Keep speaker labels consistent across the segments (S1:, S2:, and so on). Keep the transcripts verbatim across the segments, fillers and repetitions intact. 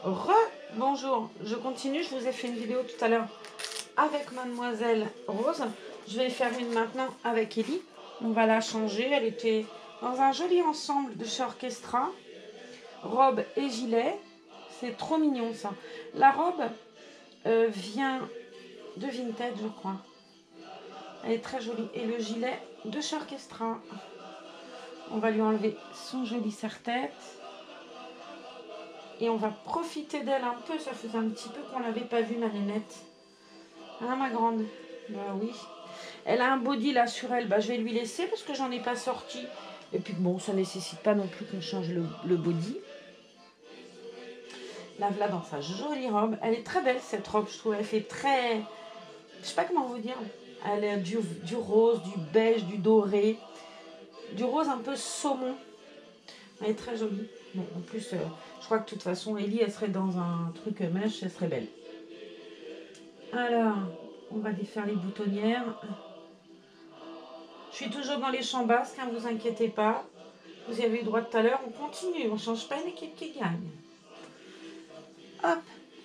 S1: Re-bonjour, je continue, je vous ai fait une vidéo tout à l'heure avec Mademoiselle Rose. Je vais faire une maintenant avec Ellie. On va la changer, elle était dans un joli ensemble de chez Orchestra. Robe et gilet, c'est trop mignon ça. La robe euh, vient de Vinted je crois. Elle est très jolie. Et le gilet de chez Orchestra. On va lui enlever son joli serre-tête. Et on va profiter d'elle un peu. Ça faisait un petit peu qu'on ne l'avait pas vue, ma nénette. Hein, ma grande? Bah oui. Elle a un body là sur elle. Bah, je vais lui laisser parce que j'en ai pas sorti. Et puis bon, ça ne nécessite pas non plus qu'on change le, le body. La voilà dans sa jolie robe. Elle est très belle cette robe, je trouve. Elle fait très... Je sais pas comment vous dire. Elle a du, du rose, du beige, du doré. Du rose un peu saumon. Elle est très jolie. Bon, en plus, euh, je crois que de toute façon, Ellie, elle serait dans un truc mèche, elle serait belle. Alors, on va défaire les boutonnières. Je suis toujours dans les champs basques, ne hein, vous inquiétez pas. Vous y avez eu droit tout à l'heure. On continue, on ne change pas une équipe qui gagne. Hop.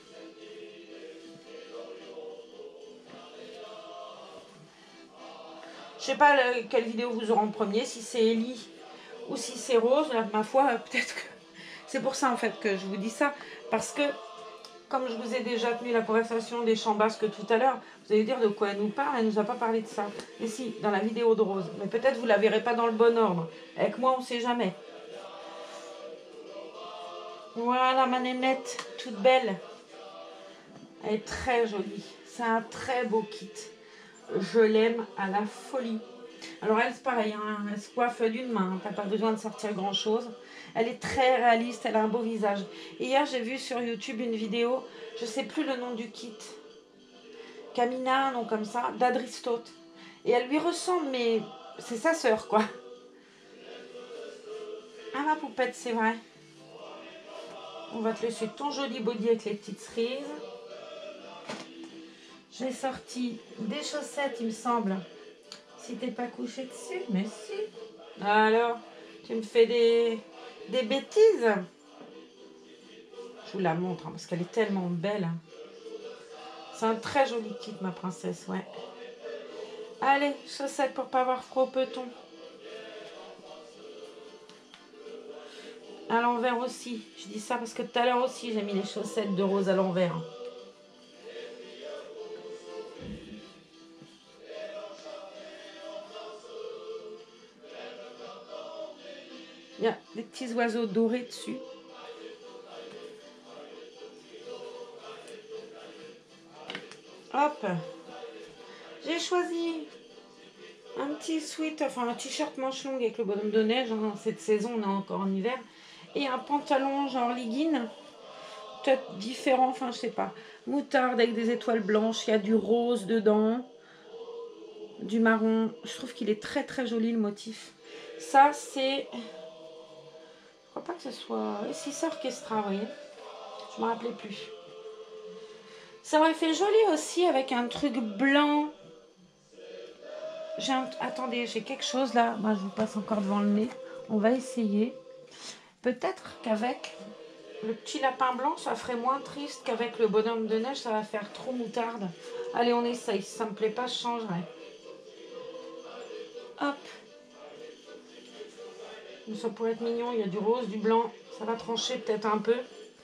S1: Je sais pas le, quelle vidéo vous aurez en premier, si c'est Ellie ou si c'est Rose. Là, ma foi, peut-être que... C'est pour ça en fait que je vous dis ça. Parce que, comme je vous ai déjà tenu la conversation des champs basques tout à l'heure, vous allez dire de quoi elle nous parle, elle ne nous a pas parlé de ça. Mais si, dans la vidéo de Rose. Mais peut-être vous ne la verrez pas dans le bon ordre. Avec moi, on ne sait jamais. Voilà ma nénette, toute belle. Elle est très jolie. C'est un très beau kit. Je l'aime à la folie. Alors elle, c'est pareil, hein, elle se coiffe d'une main. T'as pas besoin de sortir grand-chose. Elle est très réaliste, elle a un beau visage. Et hier, j'ai vu sur YouTube une vidéo, je sais plus le nom du kit. Camina, un nom comme ça, d'Adristote. Et elle lui ressemble, mais c'est sa sœur, quoi. Ah, ma poupette, c'est vrai. On va te laisser ton joli body avec les petites cerises. J'ai sorti des chaussettes, il me semble. Si t'es pas couché dessus, mais si. Alors, tu me fais des, des bêtises. Je vous la montre, hein, parce qu'elle est tellement belle. C'est un très joli kit, ma princesse, ouais. Allez, chaussettes pour pas avoir froid au peton. À l'envers aussi. Je dis ça parce que tout à l'heure aussi, j'ai mis les chaussettes de Rose à l'envers. Il y a des petits oiseaux dorés dessus. Hop. J'ai choisi un petit sweat, enfin un t-shirt manche longue avec le bonhomme de neige. Hein. Cette saison, on est encore en hiver. Et un pantalon genre legging. Peut-être différent, enfin je sais pas. Moutarde avec des étoiles blanches. Il y a du rose dedans. Du marron. Je trouve qu'il est très très joli le motif. Ça c'est... Je crois pas que ce soit... Et si c'est Orchestra, vous voyez. Je me rappelais plus. Ça aurait fait joli aussi avec un truc blanc. J'ai un... Attendez, j'ai quelque chose là. Moi, je vous passe encore devant le nez. On va essayer. Peut-être qu'avec le petit lapin blanc, ça ferait moins triste qu'avec le bonhomme de neige. Ça va faire trop moutarde. Allez, on essaye. Si ça me plaît pas, je changerai. Hop. Ça pourrait être mignon. Il y a du rose, du blanc. Ça va trancher peut-être un peu.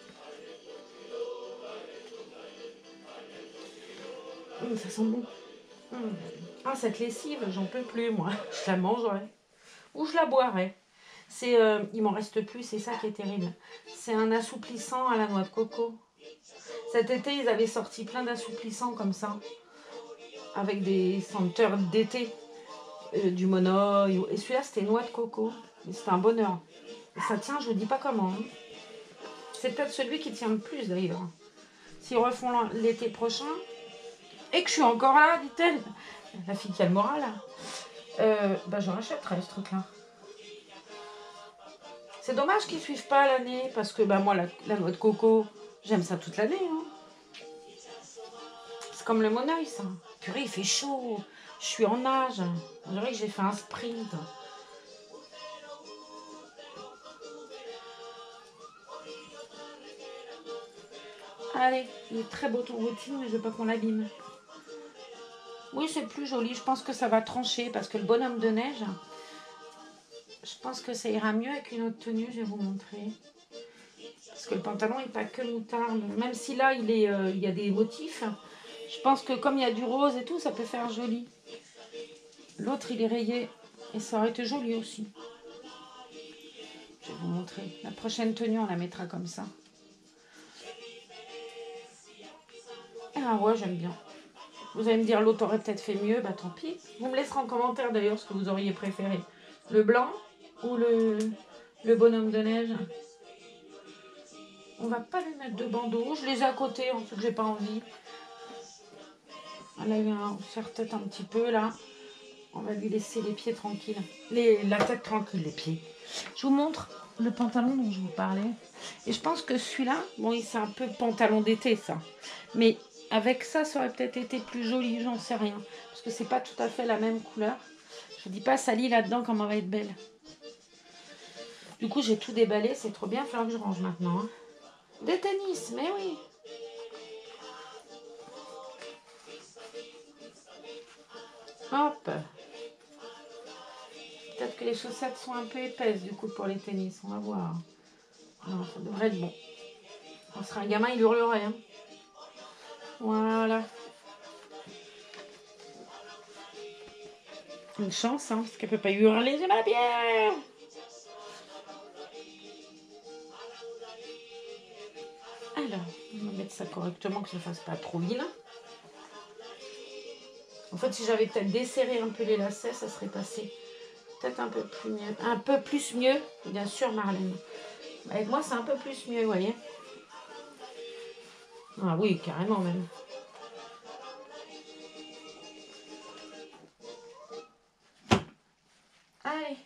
S1: Mmh, ça sent bon. Mmh. Ah, cette lessive, j'en peux plus, moi. Je la mangerai. Ou je la boirai. C'est, euh, il m'en reste plus, c'est ça qui est terrible. C'est un assouplissant à la noix de coco. Cet été, ils avaient sorti plein d'assouplissants comme ça. Avec des senteurs d'été. Euh, du monoï. Et celui-là, c'était noix de coco. C'était un bonheur. Et ça tient, je ne dis pas comment. Hein. C'est peut-être celui qui tient le plus d'ailleurs. S'ils refont l'été prochain... Et que je suis encore là, dit-elle. La fille qui a le moral, là. Euh, bah, j'en achèterai, ce truc-là. C'est dommage qu'ils ne suivent pas l'année, parce que bah, moi, la, la noix de coco, j'aime ça toute l'année. Hein. C'est comme le monoeil, ça. Purée, il fait chaud. Je suis en nage. On dirait que j'ai fait un sprint. Allez, il est très beau ton routine, mais je veux pas qu'on l'abîme. Oui, c'est plus joli. Je pense que ça va trancher parce que le bonhomme de neige, je pense que ça ira mieux avec une autre tenue. Je vais vous montrer. Parce que le pantalon n'est pas que moutarde. Même si là, il, est, euh, il y a des motifs. Je pense que comme il y a du rose et tout, ça peut faire joli. L'autre, il est rayé. Et ça aurait été joli aussi. Je vais vous montrer. La prochaine tenue, on la mettra comme ça. Ah ouais, j'aime bien. Vous allez me dire, l'autre aurait peut-être fait mieux. Bah tant pis. Vous me laisserez en commentaire d'ailleurs ce que vous auriez préféré. Le blanc ou le, le bonhomme de neige. On va pas lui mettre de bandeau. Je les ai à côté, en fait, j'ai pas envie. Elle a eu un serre-tête un petit peu là. On va lui laisser les pieds tranquilles. Les, la tête tranquille, les pieds. Je vous montre le pantalon dont je vous parlais. Et je pense que celui-là, bon, c'est un peu pantalon d'été, ça. Mais avec ça, ça aurait peut-être été plus joli, j'en sais rien. Parce que c'est pas tout à fait la même couleur. Je vous dis pas, Sally, là-dedans, comment elle va être belle. Du coup, j'ai tout déballé. C'est trop bien. Il va falloir que je range maintenant. Hein. Des tennis, mais oui. Hop. Peut-être que les chaussettes sont un peu épaisses, du coup, pour les tennis. On va voir. Non, ça devrait être bon. On sera un gamin, il hurlerait. Hein. Voilà. Une chance, hein, parce qu'elle peut pas hurler. J'ai ma bière. Alors, on va mettre ça correctement, que ça ne fasse pas trop vilain. En fait, si j'avais peut-être desserré un peu les lacets, ça serait passé peut-être un peu plus mieux. Un peu plus mieux, bien sûr, Marlène. Avec moi, c'est un peu plus mieux, vous voyez. Ah oui, carrément même. Allez.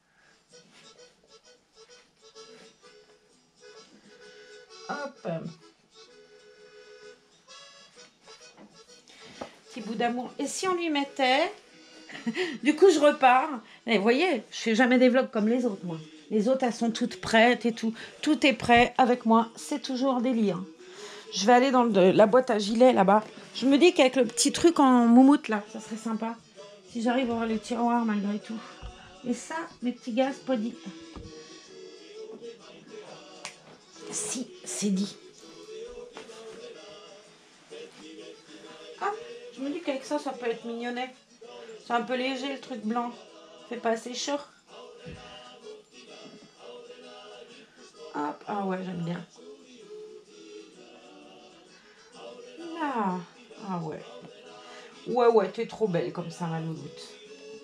S1: Hop. Petit bout d'amour. Et si on lui mettait... Du coup, je repars. Et vous voyez, je fais jamais des vlogs comme les autres, moi. Les autres, elles sont toutes prêtes et tout. Tout est prêt avec moi. C'est toujours délire. Je vais aller dans le, la boîte à gilets, là-bas. Je me dis qu'avec le petit truc en moumoute, là, ça serait sympa. Si j'arrive à voir les tiroirs, malgré tout. Et ça, mes petits gars, c'est pas dit. Si, c'est dit. Hop, je me dis qu'avec ça, ça peut être mignonnet. C'est un peu léger, le truc blanc. C'est pas assez chaud. Hop, ah ouais, j'aime bien. Là, ah ouais. Ouais, ouais, t'es trop belle comme ça, ma louloute.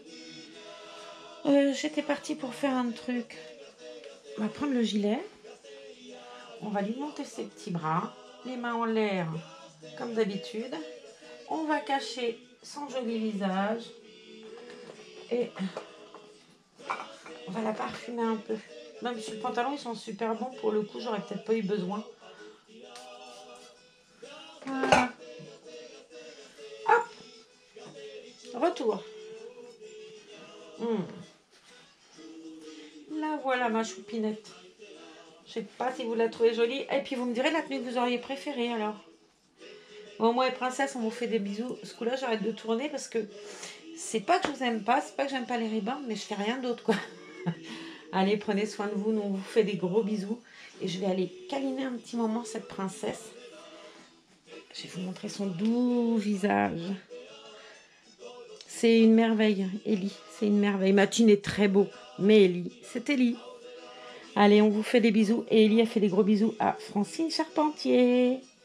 S1: Euh, J'étais partie pour faire un truc. On va prendre le gilet. On va lui monter ses petits bras. Les mains en l'air, comme d'habitude. On va cacher son joli visage. Et on va la parfumer un peu. Même si le pantalon, ils sont super bons. Pour le coup, j'aurais peut-être pas eu besoin. Voilà. Hop. Retour. Mmh. Là, voilà ma choupinette. Je sais pas si vous la trouvez jolie. Et puis, vous me direz la tenue que vous auriez préférée, alors. Bon, moi et princesse, on vous fait des bisous. Ce coup-là, j'arrête de tourner parce que c'est pas que je vous aime pas, c'est pas que j'aime pas les ribbons, mais je fais rien d'autre, quoi. Allez, prenez soin de vous. Nous, on vous fait des gros bisous. Et je vais aller câliner un petit moment cette princesse. Je vais vous montrer son doux visage. C'est une merveille, Ellie. C'est une merveille. Matine est très beau. Mais Ellie, c'est Ellie. Allez, on vous fait des bisous. Et Ellie a fait des gros bisous à Francine Charpentier.